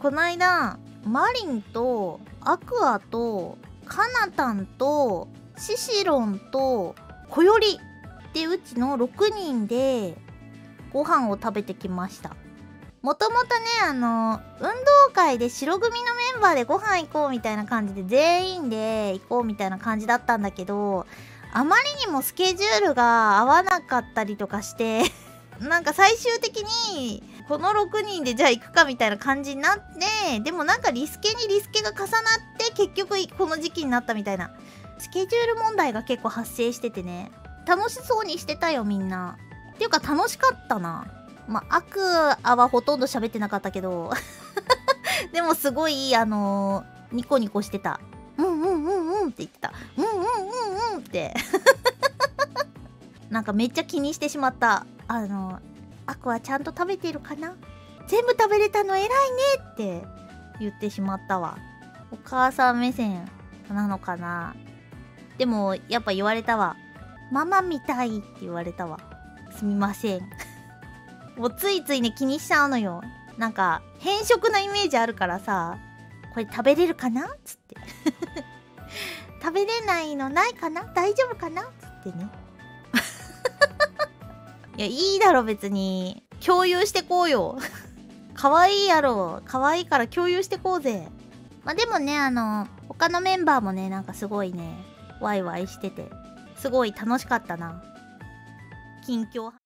こないだマリンとアクアとカナタンとシシロンとコヨリでうちの6人でご飯を食べてきました。もともとね運動会で白組のメンバーでご飯行こうみたいな感じで全員で行こうみたいな感じだったんだけど、あまりにもスケジュールが合わなかったりとかしてなんか最終的にこの6人でじゃあ行くかみたいな感じになって、でもなんかリスケにリスケが重なって結局この時期になったみたいなスケジュール問題が結構発生しててね、楽しそうにしてたよみんな。っていうか楽しかったな。まあ、アクアはほとんど喋ってなかったけどでもすごいニコニコしてた。うんうんうんうんって言ってた。うんうんうんうんってなんかめっちゃ気にしてしまった。アクアちゃんと食べてるかな、全部食べれたの偉いねって言ってしまったわ。お母さん目線なのかな。でもやっぱ言われたわ。ママみたいって言われたわ。すみませんもうついついね気にしちゃうのよ。なんか偏食なイメージあるからさ、これ食べれるかなっつって食べれないのないかな、大丈夫かなっつってねいやいいだろ別に共有してこうよ可愛いやろ、可愛いから共有してこうぜ。まあでもね他のメンバーもねなんかすごいねワイワイしててすごい楽しかったな。近況